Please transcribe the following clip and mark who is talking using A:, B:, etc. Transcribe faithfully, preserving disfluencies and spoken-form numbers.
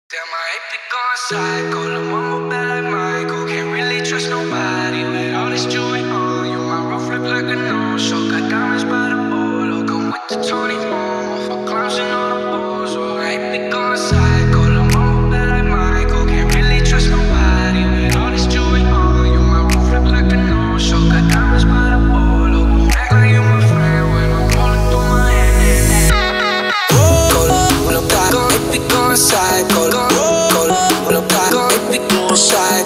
A: Damn, I hate to go psycho. The mama bad like Michael. Can't really trust nobody with all this jewelry on. You my roof look like a no-show. Got diamonds by the bolo. Come with the Tony Momo. For clowns and all the balls. Oh, I hate to go psycho. The mama bad like Michael. Can't really trust nobody with all this jewelry on. You my roof look like a no-show. Got diamonds by the bolo. Act like you my friend when I'm rolling through my hand. Go, go, go, psycho. Go, go, go, psycho.